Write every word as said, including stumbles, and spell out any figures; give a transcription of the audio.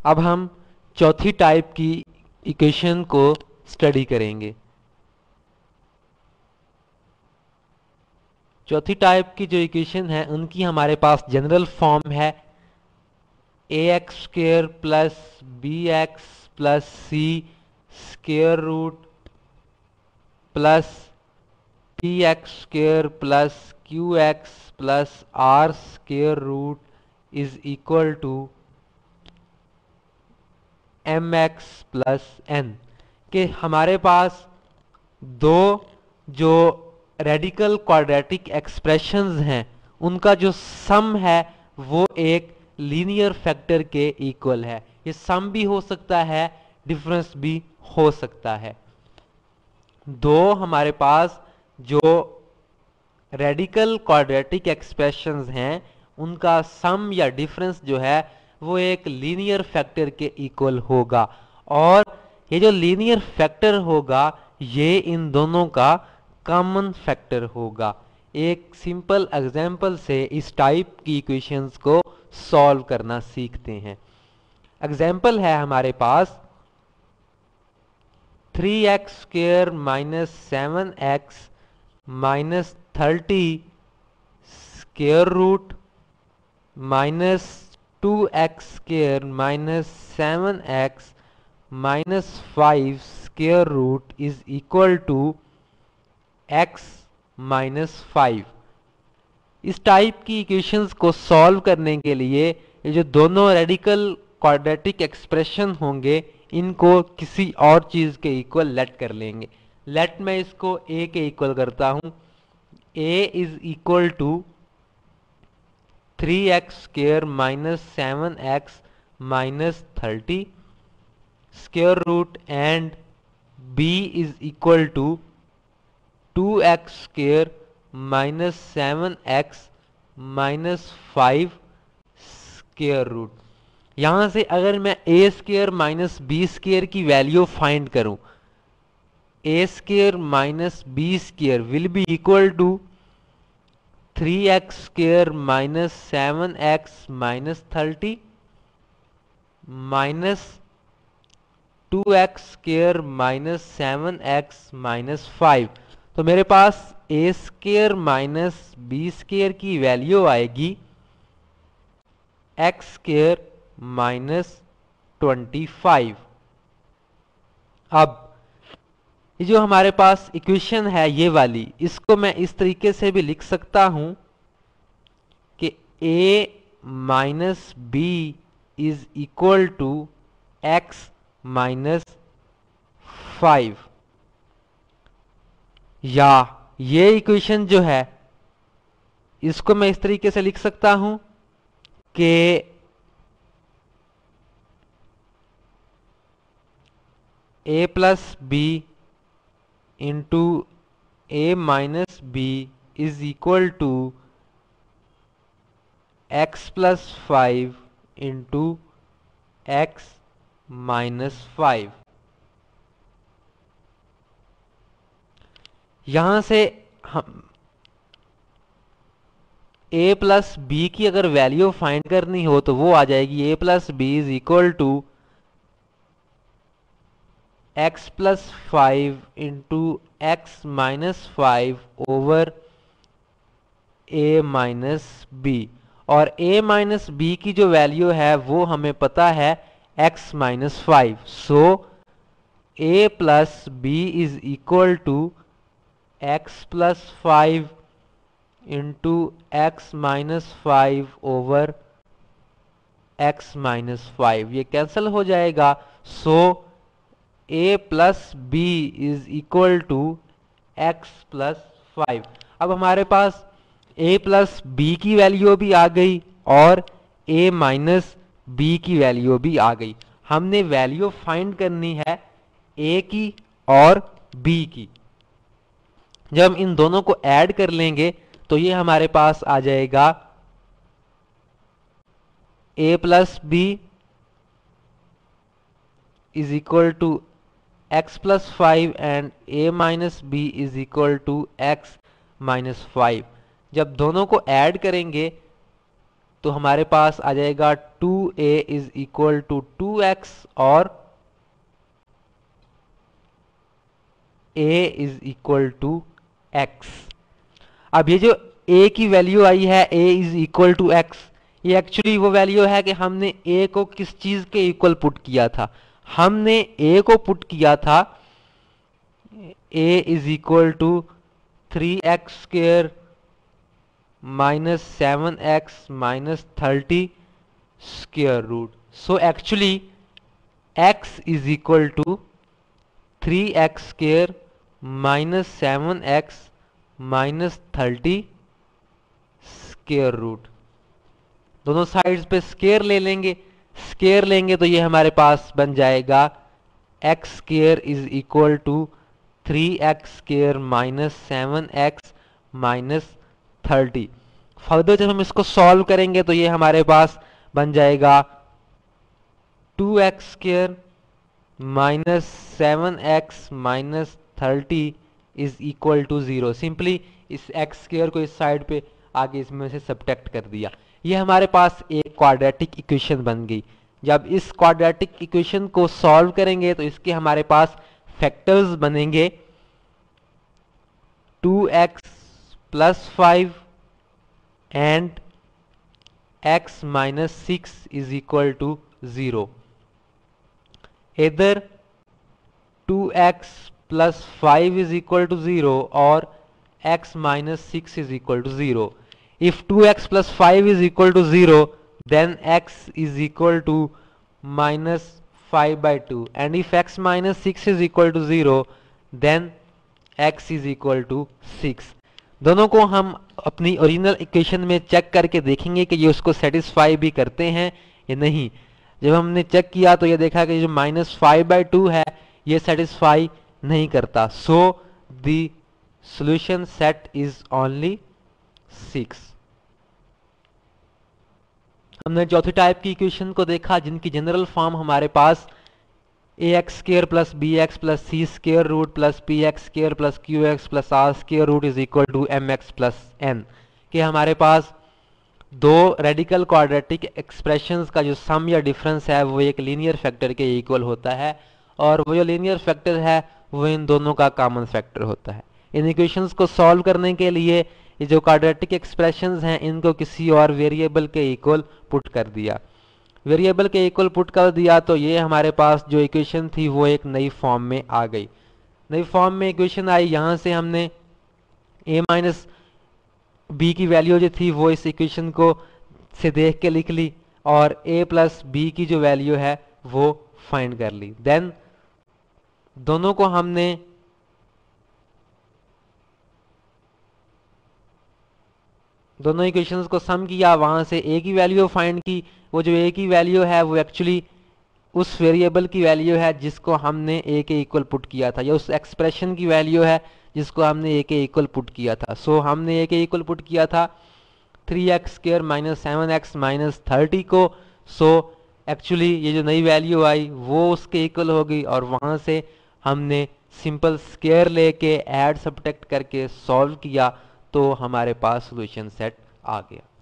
अब हम चौथी टाइप की इक्वेशन को स्टडी करेंगे। चौथी टाइप की जो इक्वेशन है उनकी हमारे पास जनरल फॉर्म है a x square plus b x plus c square root plus p x square plus q x plus r square root is equal to m x plus n के हमारे पास दो जो radical quadratic expressions हैं उनका जो सम है वो एक लीनियर फैक्टर के इक्वल है। ये सम भी हो सकता है, डिफरेंस भी हो सकता है। दो हमारे पास जो रेडिकल क्वाड्रेटिक एक्सप्रेशंस हैं उनका सम या डिफरेंस जो है वो एक लीनियर फैक्टर के इक्वल होगा, और ये जो लीनियर फैक्टर होगा ये इन दोनों का कॉमन फैक्टर होगा। एक सिंपल एग्जांपल से इस टाइप की इक्वेशंस को सॉल्व करना सीखते हैं। एग्जांपल है हमारे पास three x square minus seven x minus thirty square root minus two x square minus seven x minus five square root is equal to x minus five. इस type की equations को solve करने के लिए ये जो दोनों रेडिकल क्वाड्रेटिक एक्सप्रेशन होंगे इनको किसी और चीज के इक्वल लेट कर लेंगे। लेट मैं इसको a के इक्वल करता हूं। a is equal to three x square minus seven x minus thirty square root and b is equal to two x square minus seven x minus five square root. यहां से अगर मैं a square minus b square की value find करूं, a square minus b square will be equal to three x square minus seven x minus thirty minus two x square minus seven x minus five. तो मेरे पास a square minus b square की value आएगी x square minus twenty five. अब ये जो हमारे पास equation है ये वाली, इसको मैं इस तरीके से भी लिख सकता हूं कि a minus b is equal to x minus five, या ये इक्वेशन जो है इसको मैं इस तरीके से लिख सकता हूं कि a plus b into a minus b is equal to x plus five into x minus five. यहां से हम a प्लस बी की अगर वैल्यू फाइंड करनी हो तो वो आ जाएगी a plus b is equal to x plus five into x minus five over a minus b, और a माइनस बी की जो वैल्यू है वो हमें पता है x minus five. So a plus b is equal to x plus five into x minus five over x minus five, ये cancel हो जाएगा। So a plus b is equal to x plus five. अब हमारे पास a plus b की value भी आ गई और a माइनस बी की वैल्यू भी आ गई। हमने वैल्यू फाइंड करनी है a की और b की। जब हम इन दोनों को ऐड कर लेंगे तो ये हमारे पास आ जाएगा a plus b is equal to x plus five and a minus b is equal to x minus five. जब दोनों को ऐड करेंगे तो हमारे पास आ जाएगा two a is equal to two x और a is equal to x. अब ये जो a की वैल्यू आई है a is equal to x, ये एक्चुअली वो वैल्यू है कि हमने a को किस चीज के इक्वल पुट किया था। हमने a को पुट किया था a is equal to three x square minus seven x minus thirty square root. So actually x is equal to three x square minus seven x minus thirty square root. दोनों sides पे square ले लेंगे, square लेंगे तो ये हमारे पास बन जाएगा x square is equal to three x square minus seven x minus thirty. Further जब हम इसको सॉल्व करेंगे तो ये हमारे पास बन जाएगा two x square minus seven x minus thirty is equal to zero. Simply इस एक्स स्क्वायर को इस साइड पे आगे इसमें से सब्ट्रैक्ट कर दिया। ये हमारे पास एक क्वाड्रेटिक इक्वेशन बन गई। जब इस क्वाड्रेटिक इक्वेशन को सॉल्व करेंगे तो इसके हमारे पास फैक्टर्स बनेंगे two x plus five and x minus six is equal to zero. इधर two x plus five is equal to zero or x minus six is equal to zero. If two x plus five is equal to zero, then x is equal to minus five by two. And if x minus six is equal to zero, then x is equal to six. दोनों को हम अपनी original equation में check करके देखेंगे कि ये उसको सेटिस्फाई भी करते हैं या नहीं। जब हमने चेक किया तो ये देखा कि जो माइनस फाइव बाई टू है ये सेटिस्फाई नहीं करता। So the solution set is only six. हमने चौथी टाइप की इक्वेशन को देखा जिनकी जनरल फॉर्म हमारे पास a x square plus b x plus c square root plus p x square plus q x plus r square root is equal to m x plus n के हमारे पास दो radical quadratic expressions का जो सम या difference है वो एक linear factor के इक्वल होता है और वो जो लीनियर फैक्टर है वो इन दोनों का कॉमन फैक्टर होता है। इन इक्वेशंस को सॉल्व करने के लिए ये जो क्वाड्रेटिक एक्सप्रेशंस हैं इनको किसी और वेरिएबल के इक्वल पुट कर दिया। वेरिएबल के इक्वल पुट कर दिया तो ये हमारे पास जो इक्वेशन थी वो एक नई फॉर्म में आ गई। नई फॉर्म में इक्वेशन आई, यहाँ से हमने a माइनस बी की वैल्यू जो थी वो इस इक्वेशन को से देख के लिख ली और a प्लस बी की जो वैल्यू है वो फाइंड कर ली। देन दोनों को हमने दोनों इक्वेशंस को सम किया, वहां से a की वैल्यू फाइंड की। वो जो a की वैल्यू है वो एक्चुअली उस वेरिएबल की वैल्यू है जिसको हमने a के इक्वल पुट किया था, या उस एक्सप्रेशन की वैल्यू है जिसको हमने a के इक्वल पुट किया था। सो so, हमने a के इक्वल पुट किया था three x square minus seven x minus thirty को। सो एक्चुअली ये जो नई वैल्यू आई वो उसके इक्वल हो गई और वहां से हमने सिंपल स्क्वायर लेके ऐड सब्ट्रैक्ट करके सॉल्व किया तो हमारे पास सॉल्यूशन सेट आ गया।